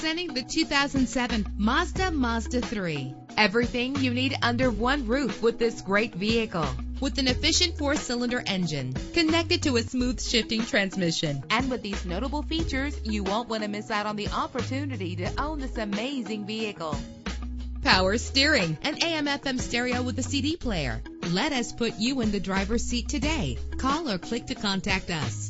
Presenting the 2007 Mazda 3. Everything you need under one roof with this great vehicle. With an efficient 4-cylinder engine connected to a smooth shifting transmission. And with these notable features, you won't want to miss out on the opportunity to own this amazing vehicle. Power steering, an AM/FM stereo with a CD player. Let us put you in the driver's seat today. Call or click to contact us.